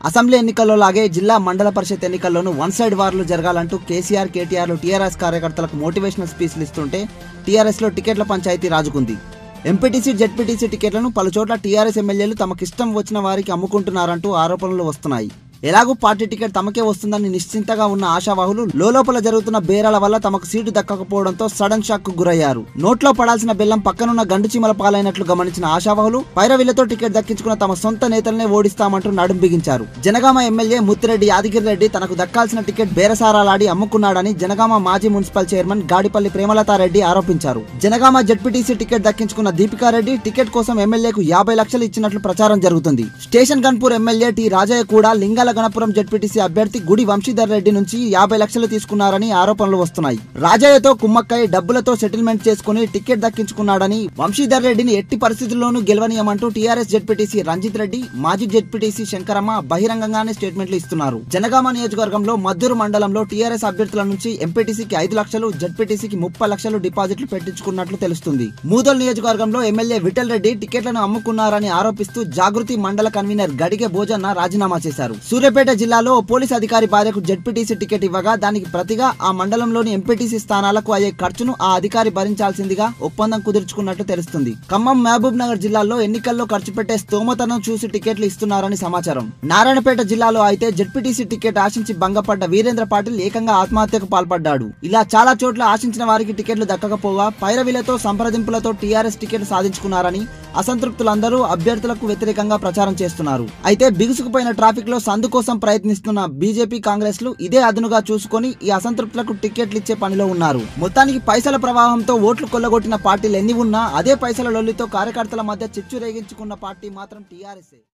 Assembly ఎన్నికల్లో లాగే జిల్లా మండల పరిషత్ ఎన్నికల్లోనూ వన్ సైడ్ వార్లు జరగాలంటూ కేసీఆర్ కేటీఆర్లు టీఆర్ఎస్ కార్యకర్తలకు మోటివేషనల్ స్పీచ్లు ఇస్తుంటే టీఆర్ఎస్ లో టికెట్ల పంచాయతీ రాజుకుంది. ఎంపీటీసీ జెడ్పీటీసీ టికెట్లను పలుచోట్ల టీఆర్ఎస్ ఎమ్మెల్యేలు తమకిష్టం వచ్చిన వారికి అమ్ముకుంటున్నారంటూ ఆరోపణలు వస్తున్నాయి. ఎలాగూ పార్టీ టికెట్ తమకే వస్తుందని నిశ్చింతగా ఉన్న ఆశావాహులు లోపల జరుగుతున్న బేరాల వల్ల తమకు సీటు దక్కకపోవడంతో సడన్ షాక్ కు గురయ్యారు. నోట్లో పడాల్సిన బెల్లం పక్కనున్న గండుచీమల పాలైనట్లు గమనించిన ఆశావాహులు పైరవీలతో టికెట్ దక్కించుకున్న తమ సొంత నేతలనే ఓడిస్తామంటూ నడుం బిగించారు. జనగామ ఎమ్మెల్యే ముత్తిరెడ్డి యాదగిరి రెడ్డి తనకు దక్కాల్సిన టికెట్ బేరసారాలాడి అమ్ముకున్నాడని జనగామ మాజీ మున్సిపల్ చైర్మన్ గాడిపల్లి ప్రేమలతారెడ్డి ఆరోపించారు. జనగామ జెడ్పీటీసీ టికెట్ దక్కించుకున్న దీపికారెడ్డి టికెట్ కోసం ఎమ్మెల్యేకు 50 లక్షలు ఇచ్చినట్లు ప్రచారం జరుగుతుంది. Station Ghanpur MLA T Rajaiah కూడా లింగాల గణపురం జెడ్పీటీసీ అభ్యర్థి గుడి వంశీధర్ రెడ్డి నుంచి 50 లక్షలు తీసుకున్నారని ఆరోపణలు వస్తున్నాయి. రాజయ్యతో కుమ్మక్కై డబ్బులతో సెటిల్మెంట్ చేసుకుని టికెట్ దక్కించుకున్నాడని, వంశీధర్ రెడ్డిని ఎట్టి పరిస్థితుల్లోనూ గెలవనీయమంటూ టీఆర్ఎస్ జెడ్పీటీసీ రంజిత్ రెడ్డి, మాజీ జెడ్పీటీసీ శంకరమ్మ బహిరంగంగానే స్టేట్మెంట్లు ఇస్తున్నారు. జనగామ నియోజకవర్గంలో మద్దూరు మండలంలో టీఆర్ఎస్ అభ్యర్థుల నుంచి ఎంపీటీసీకి 5 లక్షలు, జెడ్పీటీసీకి 30 లక్షలు డిపాజిట్లు పెట్టించుకున్నట్లు తెలుస్తుంది. మూదల్ నియోజకవర్గంలో ఎమ్మెల్యే విఠల్ రెడ్డి టికెట్లను అమ్ముకున్నారని ఆరోపిస్తూ జాగృతి మండల కన్వీనర్ గడిగే భోజన్న రాజీనామా చేశారు. సూర్యాపేట జిల్లాలో పోలీస్ అధికారి భార్యకు జెడ్పీటీసీ టికెట్ ఇవ్వగా దానికి ప్రతిగా ఆ మండలంలోని ఎంపీటీసీ స్థానాలకు అయ్యే ఖర్చును ఆ అధికారి భరించాల్సిందిగా ఒప్పందం కుదుర్చుకున్నట్లు తెలుస్తుంది. ఖమ్మం, మహబూబ్ నగర్ జిల్లాల్లో ఎన్నికల్లో ఖర్చు పెట్టే స్తోమతను చూసి టికెట్లు ఇస్తున్నారని సమాచారం. నారాయణపేట జిల్లాలో అయితే జెడ్పీటీసీ టికెట్ ఆశించి భంగపడ్డ వీరేంద్ర పాటిల్ ఏకంగా ఆత్మహత్యకు పాల్పడ్డాడు. ఇలా చాలా చోట్ల ఆశించిన వారికి టికెట్లు దక్కకపోగా పైరవీలతో సంప్రదింపులతో టీఆర్ఎస్ టికెట్ సాధించుకున్నారని అసంతృప్తులందరూ అభ్యర్థులకు వ్యతిరేకంగా ప్రచారం చేస్తున్నారు. అయితే బిగుసుకుపోయిన ట్రాఫిక్ లో సందు కోసం ప్రయత్నిస్తున్న బీజేపీ, కాంగ్రెస్ లు ఇదే అదునుగా చూసుకొని ఈ అసంతృప్తులకు టికెట్లు ఇచ్చే పనిలో ఉన్నారు. మొత్తానికి పైసల ప్రవాహంతో ఓట్లు కొల్లగొట్టిన పార్టీలు ఎన్ని ఉన్నా అదే పైసల లొల్లితో కార్యకర్తల మధ్య చిచ్చు రేగించుకున్న పార్టీ మాత్రం టీఆర్ఎస్.